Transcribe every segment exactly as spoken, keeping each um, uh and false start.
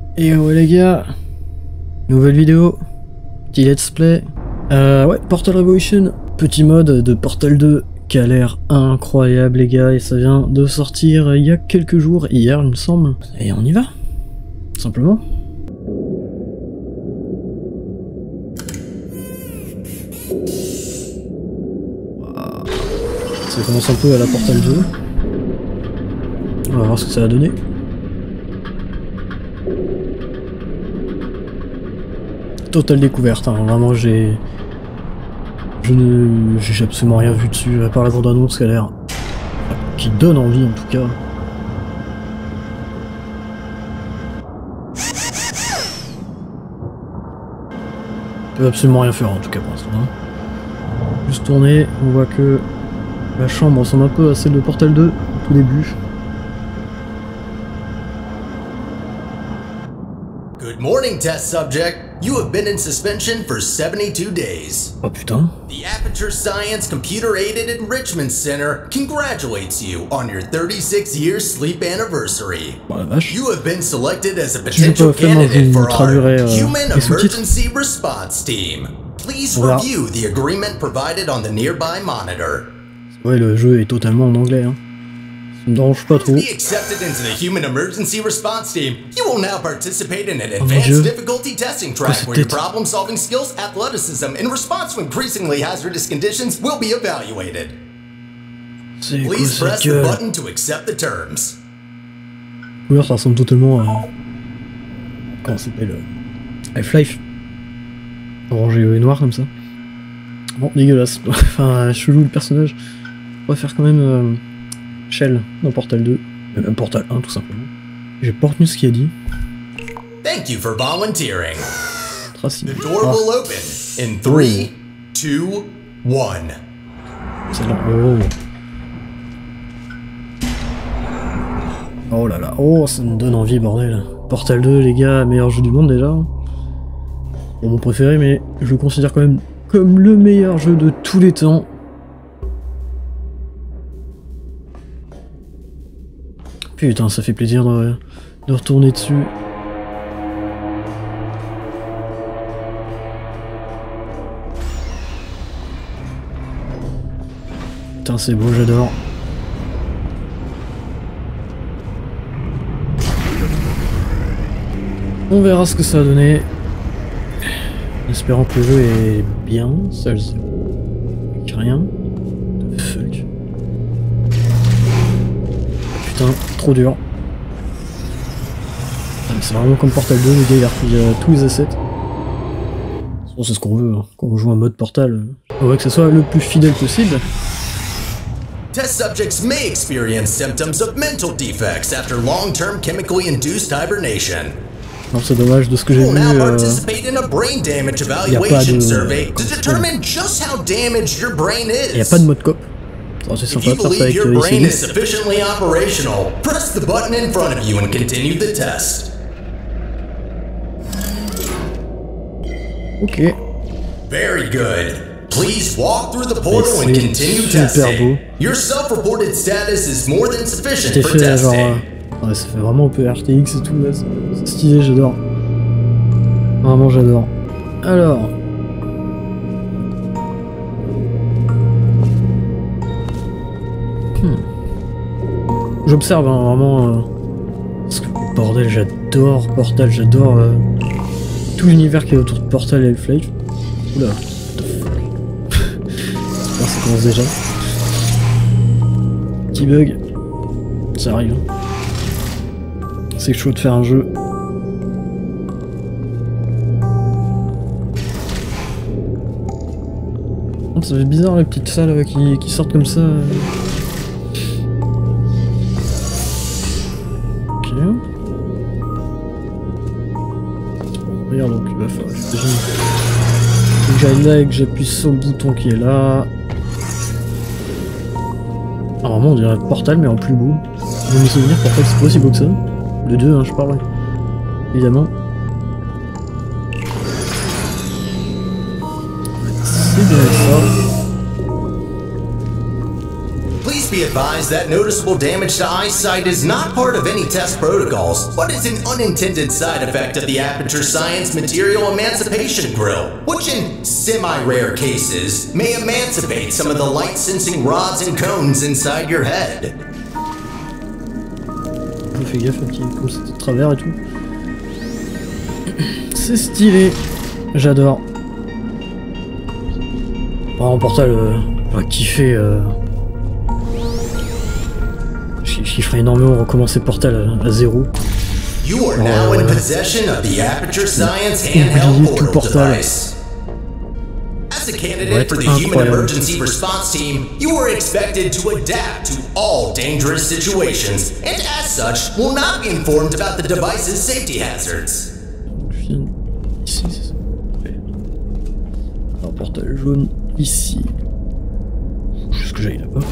Et ouais les gars, nouvelle vidéo, petit let's play. Euh, ouais, Portal Revolution, petit mode de Portal deux qui a l'air incroyable les gars, et ça vient de sortir il y a quelques jours, hier il me semble. Et on y va, tout simplement. Wow. Ça commence un peu à la Portal deux. On va voir ce que ça va donner. Totale découverte, hein. Vraiment j'ai... Je ne... j'ai absolument rien vu dessus, à part la bande-annonce qui a l'air... qui donne envie en tout cas. On peut absolument rien faire en tout cas pour l'instant. Hein. Juste tourner, on voit que la chambre ressemble un peu à celle de Portal deux au tout début. Good morning, test subject. You have been in suspension for seventy-two days. Oh putain. The Aperture Science Computer Aided Enrichment Center congratulates you on your thirty-six year sleep anniversary. Oh la vache. You have been selected as a potential candidate for our Human Emergency Response Team. Please review the agreement provided on the nearby monitor. Ouais, le jeu est totalement en anglais, hein. Ça me dérange pas trop. Be accepted into the Human Emergency Response Team. You will now participate in an advanced difficulty testing track where your problem-solving skills, athleticism, and response to increasingly hazardous conditions will be evaluated. Please press the button to accept the terms. Couleur, ça ressemble totalement à... Comment ça s'appelle? Half-Life. Orangé et noir comme ça. Bon, dégueulasse. Enfin, chelou le personnage. On va faire quand même... Euh... Shell dans Portal deux, même Portal un tout simplement. J'ai pas retenu ce qu'il a dit. Thank you for volunteering. Tracy. The door will open in three, two, one. C'est long. Oh. Oh là là, oh ça me donne envie bordel. Portal deux les gars, meilleur jeu du monde déjà. Bon, mon préféré, mais je le considère quand même comme le meilleur jeu de tous les temps. Putain, ça fait plaisir de, de retourner dessus. Putain, c'est beau, j'adore. On verra ce que ça va donner. En espérant que le jeu est bien, ça je sais. Rien. Fuck. Putain, trop dur. C'est vraiment comme Portal deux, le gars il a repris euh, tous les assets. Bon, c'est ce qu'on veut, hein. Quand on joue en mode Portal, on veut que ce soit le plus fidèle possible. Test subjects may experience symptoms of mental defects after long-term chemically induced hibernation. Non, c'est dommage, de ce que j'ai vu, euh, il n'y a pas de... Il n'y a pas de mode cop. C'est sympa de faire ça avec euh, Ok. Very good. Please walk through the portal and continue testing. Your self-reported status is more than sufficient for testing. Genre, euh... ouais, ça fait vraiment un peu R T X et tout là. C'est stylé, j'adore. Vraiment, j'adore. Alors. Hmm. J'observe hein, vraiment. Euh... Parce que bordel, j'adore Portal, j'adore euh... tout l'univers qui est autour de Portal et Half-Life. Oula. Ça commence déjà. Petit bug. Ça arrive. C'est chaud de faire un jeu. Ça fait bizarre les petites salles euh, qui, qui sortent comme ça. Ok. Regarde donc il va falloir que j'aille là et que j'appuie sur le bouton qui est là. Ah vraiment on dirait Portal mais en plus beau. Je vais me souvenir Portal c'est pas aussi beau que ça. Le deux hein je parle. Évidemment. C'est bien ça. Be be advised that noticeable damage to eyesight is not part of any test protocols, but is an unintended side effect of the Aperture Science Material Emancipation Grill, which in semi-rare cases may emancipate some of the light-sensing rods and cones inside your head. Je fais gaffe, un petit comme c'était de travers et tout. C'est stylé, j'adore. Bon, Portal, euh, j'aurais kiffé. Euh... Je kifferais énormément recommencer Portal à, à zéro. You are now in possession of the Aperture Science handheld portal device. As a candidate for the Human Emergency Response Team, you are expected to adapt to all dangerous situations, and as such, will not be informed about the device's safety hazards. Ici, c'est ça. Alors, portail jaune, ici. Juste que j'aille là-bas.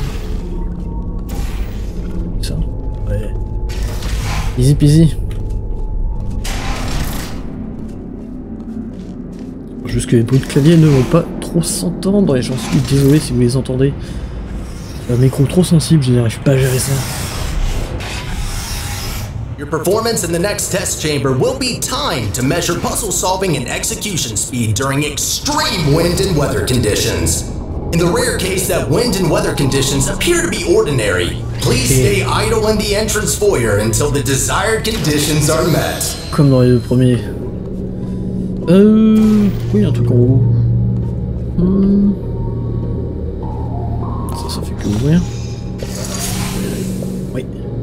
Ça. Ouais. Easy peasy. Juste que les bruits de clavier ne vont pas trop s'entendre et j'en suis désolé si vous les entendez. Un micro trop sensible, je n'arrive pas à gérer ça. Your performance in the next test chamber will be timed to measure puzzle solving and execution speed during extreme wind and weather conditions. In the rare case that wind and weather conditions appear to be ordinary, please stay idle in the entrance foyer until the desired conditions are met. Comme dans les deux premiers. Euh... Oui, un truc en haut. Hmm. Ça, ça fait que ouvrir. Oui.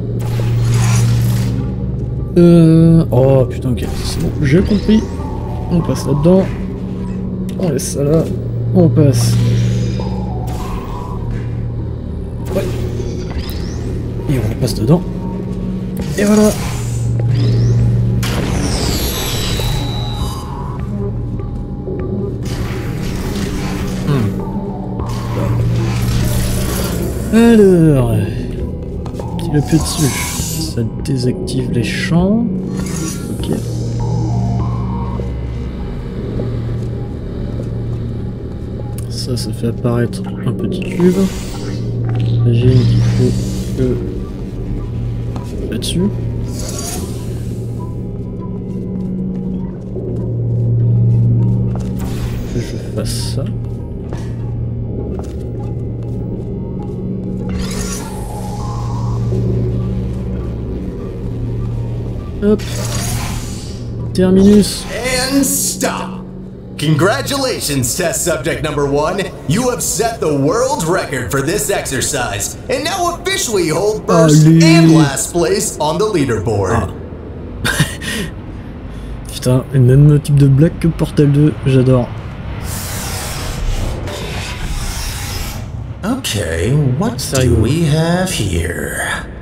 Euh... Oh putain, ok, c'est bon, j'ai compris. On passe là-dedans. On laisse ça là. On passe. Ouais. Et on passe dedans. Et voilà. Alors, si j'appuie dessus, ça désactive les champs. Ok. Ça, ça fait apparaître un petit cube. J'imagine qu'il faut que là-dessus. Que je fasse ça. Hop. Terminus. And stop. Congratulations, test subject number one. You have set the world record for this exercise and now officially hold first Allez. and last place on the leaderboard. Ah. Putain, le même type de blague que Portal deux, j'adore. Okay, what do we have here?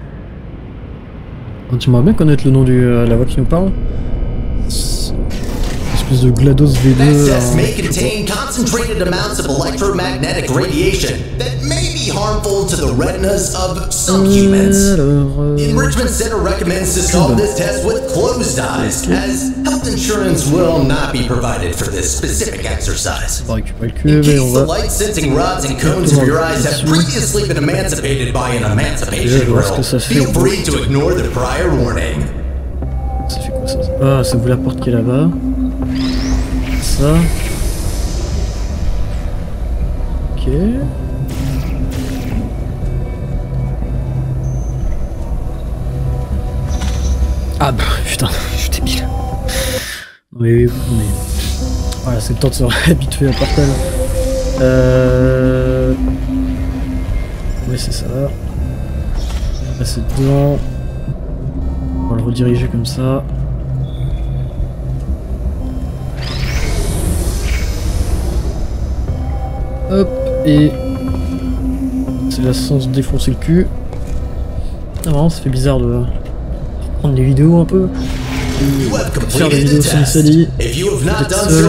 Tu m'aimerais bien connaître le nom de euh, la voix qui nous parle. Espèce de GLaDOS V deux. Excess may contain concentrated amounts of electromagnetic radiation that may be harmful to the retinas of some humans. The Enrichment Center recommends to solve this test with closed eyes, as health insurance will not be provided for this specific exercise. In case the light-sensing rods and cones of your eyes have previously been emancipated by an emancipation grill, feel free to ignore the prior warning. Ça fait quoi ça? Ah, ça ouvre la porte qui est là-bas. Ça. Ok. Ah bah putain, je suis débile. Oui, oui, mais... Voilà, c'est le temps de se réhabituer à Portal. Euh... Ouais, c'est ça. Passer dedans. On va le rediriger comme ça. Hop, et c'est là sans se défoncer le cul. Ah, vraiment, ça fait bizarre de prendre des vidéos un peu. Faire des vidéos sans Sally. Peut-être seul.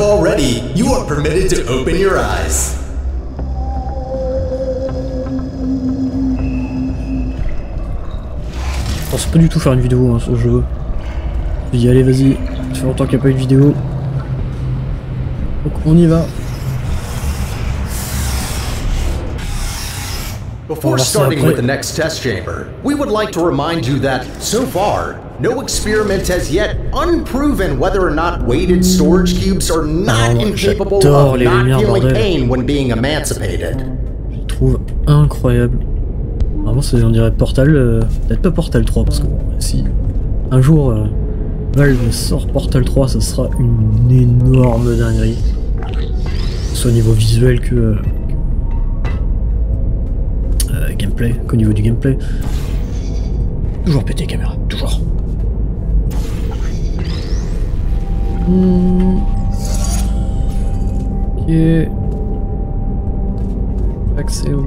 Je pense pas du tout faire une vidéo hein, sur le jeu. Je dis allez vas-y, ça fait longtemps qu'il n'y a pas eu de vidéo. Donc on y va. Before starting with the next test chamber, we would like to remind you that, so far, no experiment has yet unproven whether or not weighted storage cubes are not incapable of not feeling pain when being emancipated. Je trouve incroyable. Vraiment, on dirait Portal, euh, peut-être pas Portal trois, parce que bon, si un jour euh, Valve sort Portal trois, ça sera une énorme dinguerie. Soit au niveau visuel que... Euh, euh, gameplay, qu'au niveau du gameplay. Toujours péter caméra, toujours. Hmm. Ok. Accès où?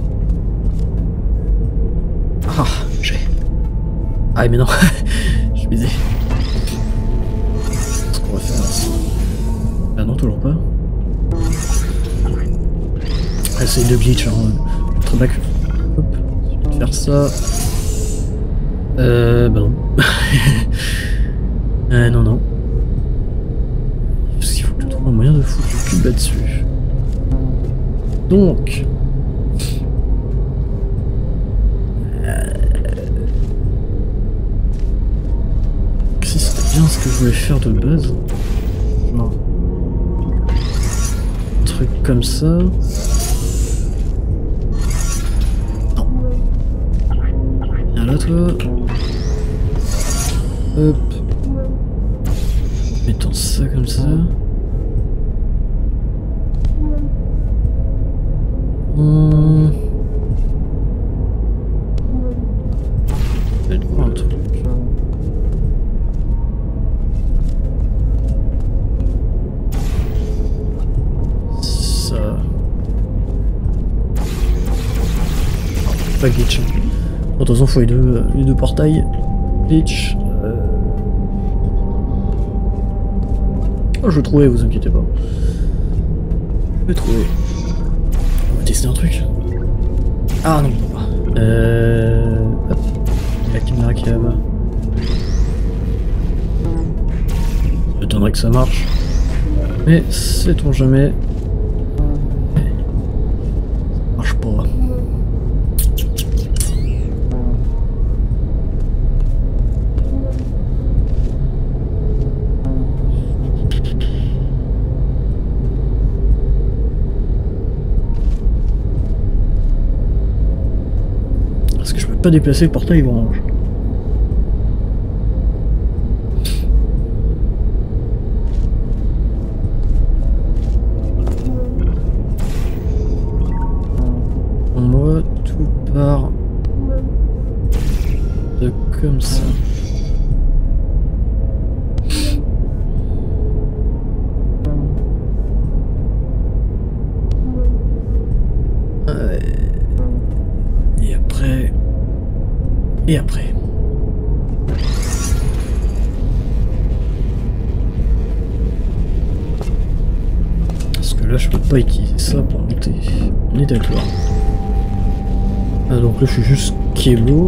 Ah, j'ai. Ah, mais non, je suis baisé. Qu'est-ce qu'on va faire? Ah non, toujours pas. Essaye de glitch, hein. Très back. Hop, je vais faire ça. Euh, bah non. euh, non, non. Parce qu'il faut que je trouve un moyen de foutre le cube là-dessus. Donc. Euh... Si c'était bien ce que je voulais faire de base. Genre. Un truc comme ça. Là toi. Hop. Mettons ça comme ça. Hum. Je vais te voir un truc. Ça. Pas glitch. De toute façon, il faut les deux, les deux portails. Glitch. Euh... Oh, je vais trouver, vous inquiétez pas. Je vais trouver. On va tester un truc. Ah non, on peut pas. Euh... Hop. La caméra qui est là-bas. Ça m'étonnerait que ça marche. Mais sait-on jamais. Ça marche pas. Pas déplacer le portail orange. Moi, tout part de comme ça. Et après... Et après. Parce que là je peux pas utiliser ça pour monter mon étaltoire. Ah donc là je suis juste Kebo.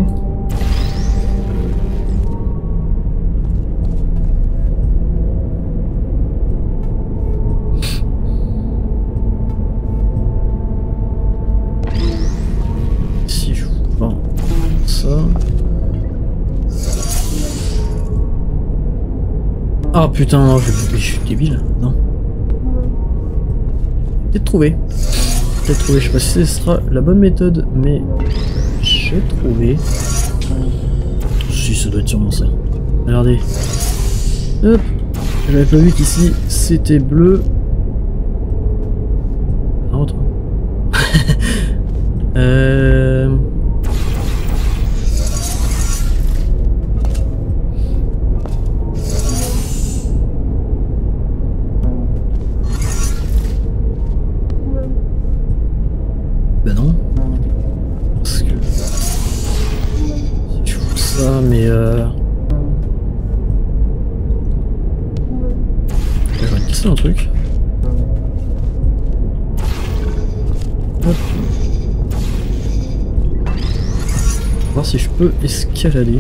Si je vends ça. Ah putain, non, je, je suis débile, non. Peut-être trouvé. Peut-être trouvé, je sais pas si ce sera la bonne méthode, mais j'ai trouvé. Si, ça doit être sûrement ça. Regardez. Hop. J'avais pas vu qu'ici c'était bleu. Non, attends. euh... Bah non. Parce que... Si je fous ça, mais euh... je vais tester un truc. Hop. Voir si je peux escalader.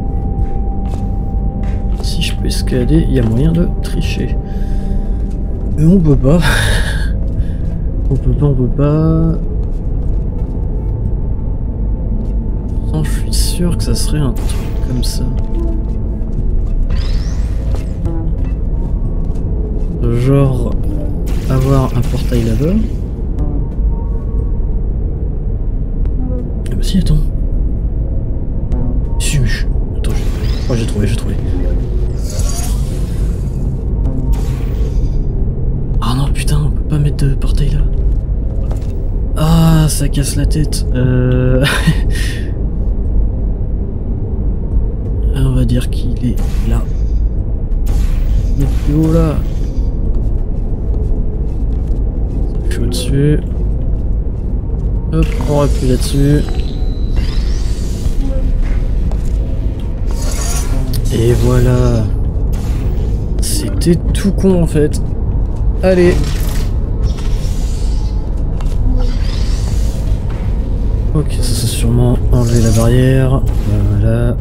Si je peux escalader, il y a moyen de tricher. Et on peut pas. On peut pas, on peut pas. Pourtant, je suis sûr que ça serait un truc comme ça. Genre avoir un portail là-bas. Ah bah si, attends. Si, mais je... Attends, j'ai oh, j'ai trouvé, j'ai trouvé. Ah non, putain, on peut pas mettre de portail là. Ah, ça casse la tête. Euh... On va dire qu'il est là. Il est plus haut là. Je suis au-dessus. Hop, on appuie là-dessus. Et voilà. C'était tout con en fait. Allez. Ok, ça c'est sûrement enlever la barrière. Voilà.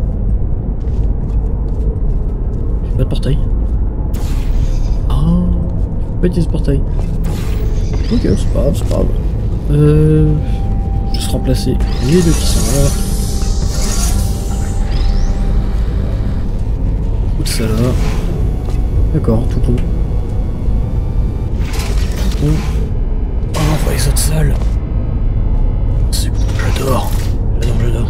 J'ai pas de portail. Oh, je peux pas utiliser ce portail. Ok, c'est pas grave, c'est pas grave. Euh, juste remplacer les deux qui sont là. Tout ça là. D'accord, tout con. Tout con. Oh, on voit les autres salles. C'est bon, j'adore. J'adore, j'adore.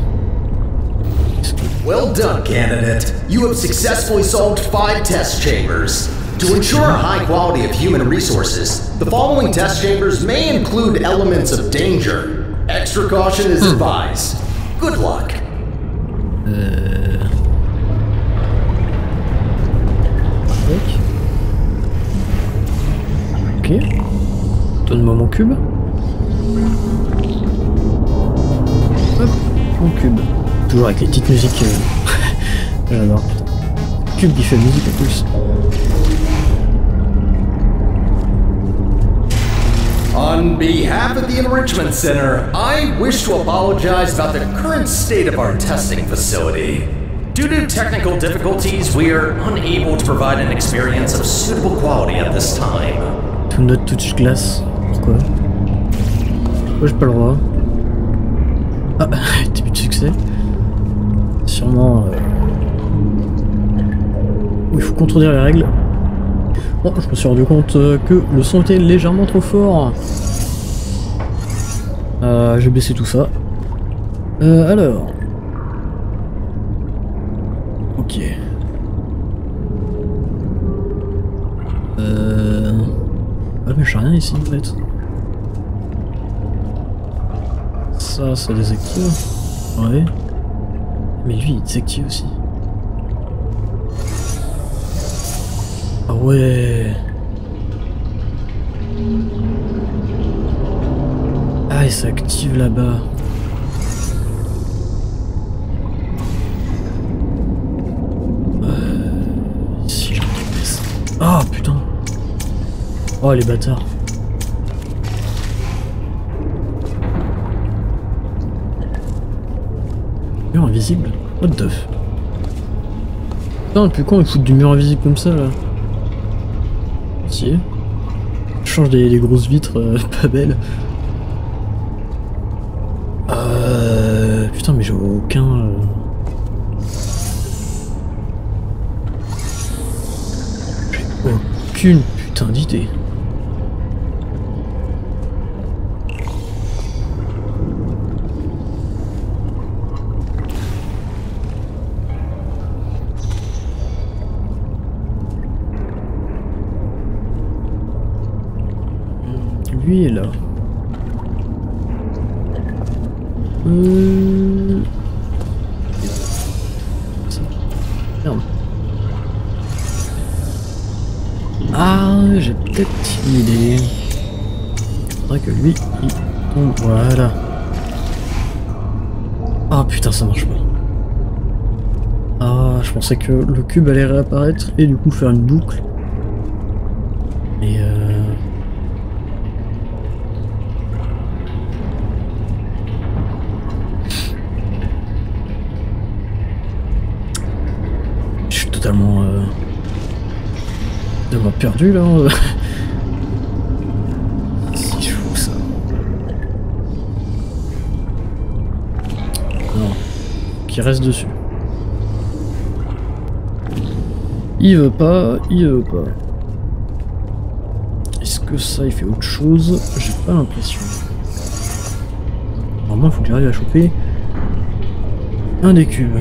Well done, candidate. You have successfully solved five test chambers. To ensure a high quality of human resources, the following test chambers may include elements of danger. Extra caution is advised. Good luck. Euh... Ok. Donne-moi mon cube. Hop, mon cube. Toujours avec les petites musiques. Euh... J'adore. Cube qui fait musique en plus. On behalf of the Enrichment Center, I wish to apologize about the current state of our testing facility. Due to technical difficulties, we are unable to provide an experience of suitable quality at this time. Tout notre touch glace. Pourquoi? Pourquoi j'ai pas le droit? Ah, début de succès. Sûrement... Euh... Il faut contredire les règles. Bon, je me suis rendu compte que le son était légèrement trop fort. Euh, j'ai baissé tout ça. Euh, alors... Ok. Euh... Ah mais j'ai rien ici en fait. Ça, ça désactive. Ouais. Mais lui, il désactive aussi. Ah ouais. Ah, il s'active là-bas. Euh... Si j'en baisse. Ah putain. Oh les bâtards. Mur invisible? What the f... Putain, depuis quand ils foutent du mur invisible comme ça là? Si. Change des, des grosses vitres euh, pas belles. Euh... Putain mais j'ai aucun... Euh... J'ai aucune putain d'idée. Lui est là. Euh... Merde. Ah, j'ai peut-être une idée. Il faudrait que lui, il tombe. Voilà. Ah putain, ça marche pas. Ah, je pensais que le cube allait réapparaître et du coup faire une boucle. Et euh... totalement, euh, totalement perdu là. Donc il reste dessus. Il veut pas, il veut pas. Est-ce que ça il fait autre chose? J'ai pas l'impression. Normalement il faut que j'arrive à choper un des cubes.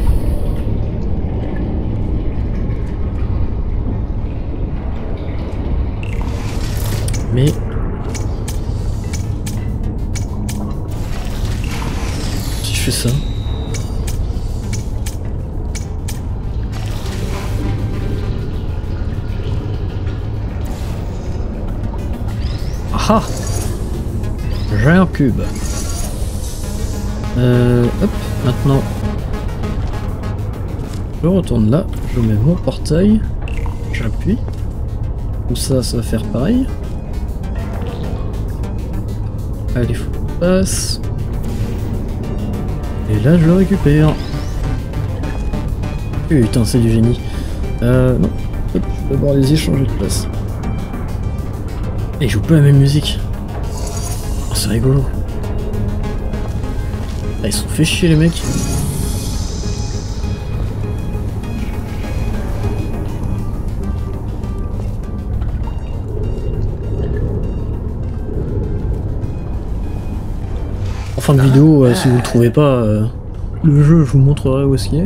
Mais si je fais ça, ah, j'ai un cube. Euh, hop, maintenant je retourne là, je mets mon portail, j'appuie, tout ça, ça va faire pareil. Allez, faut qu'on passe. Et là, je le récupère. Putain, c'est du génie. Euh, non. Hop, je vais d'abord les échanger de place. Et je joue pas la même musique. Oh, c'est rigolo. Ah, ils sont fait chier, les mecs. En fin de vidéo, euh, si vous le trouvez pas, euh, le jeu, je vous montrerai où est-ce qu'il est.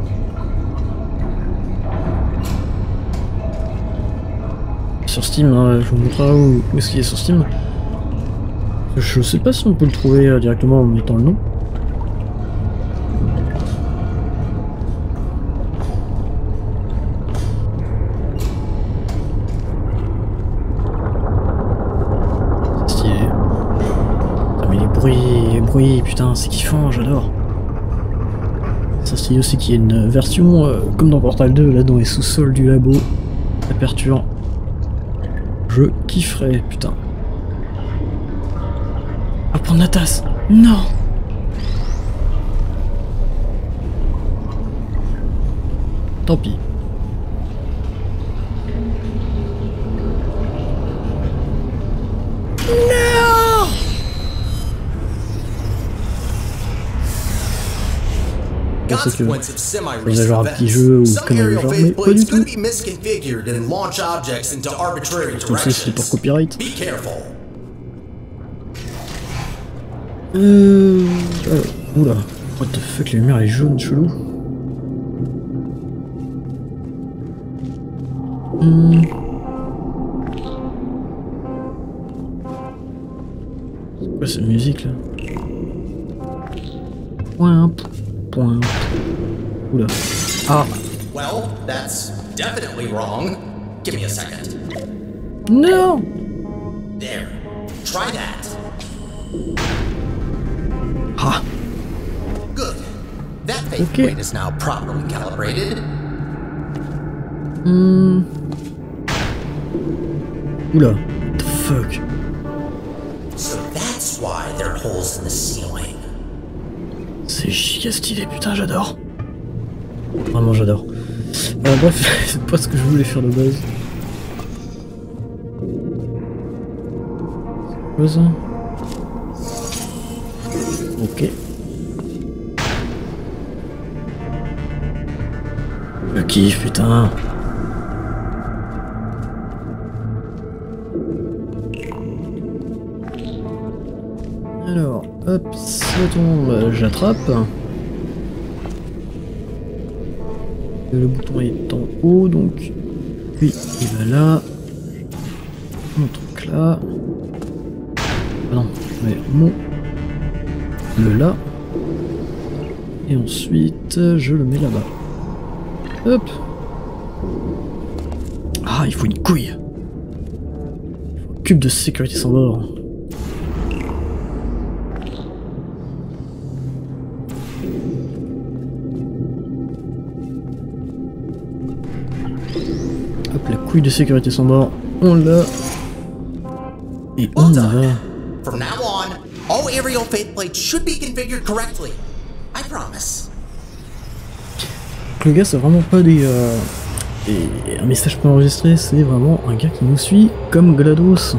Sur Steam, hein, je vous montrerai où, où est-ce qu'il est sur Steam. Je sais pas si on peut le trouver euh, directement en mettant le nom. C'est stylé. Ah, mais les bruits, les bruits, putain, c'est kiffant, j'adore. Ça stylé aussi qu'il y ait une version, euh, comme dans Portal deux, là dans les sous-sols du labo, aperture. Je kifferais, putain. À prendre la tasse. Non. Tant pis. Non. Je sais que vous avez genre un petit jeu ou comme un genre, mais pas du tout. Tout ça c'est pour copyright. Euh... Alors, oula. What the fuck, la lumière elle est jaune, chelou. Hmm. C'est quoi cette musique là? Point, point. Oula. Ah. Well, that's definitely wrong. Give me a second. Non. There. Try that. Ah. Good. That faceplate is now properly calibrated. Hmm. Oula. What the fuck? So that's why there are holes in the ceiling. C'est giga stylé, putain, j'adore. Vraiment, j'adore. Euh, bref, c'est pas ce que je voulais faire de base. C'est quoi ça? Ok. Je kiffe, putain. Alors, hop, ça tombe, j'attrape. Le bouton est en haut, donc lui il va là. Mon truc là. Ah non, mais mon le là. Et ensuite, je le mets là-bas. Hop. Ah, il faut une couille. Il faut un cube de sécurité sans bord. Hop, la couille de sécurité sans bord, on l'a. Et on y va. From now on, all aerial faceplates should be configured correctly. I promise. Donc le gars, c'est vraiment pas des, euh, des un message pas enregistré, c'est vraiment un gars qui nous suit comme GLaDOS.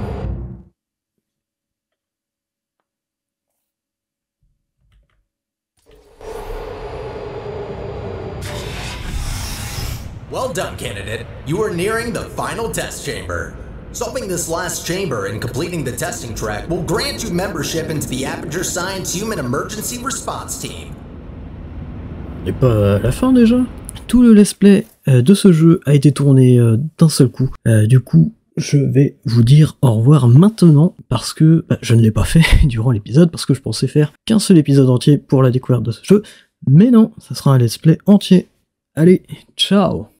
Well done, candidate. You are nearing the final test chamber. Solving this last chamber and completing the testing track will grant you membership into the Aperture Science Human Emergency Response Team. Et pas à la fin déjà. Tout le let's play euh, de ce jeu a été tourné euh, d'un seul coup. Euh, du coup, je vais vous dire au revoir maintenant parce que bah, je ne l'ai pas fait durant l'épisode parce que je pensais faire qu'un seul épisode entier pour la découverte de ce jeu. Mais non, ça sera un let's play entier. Allez, ciao!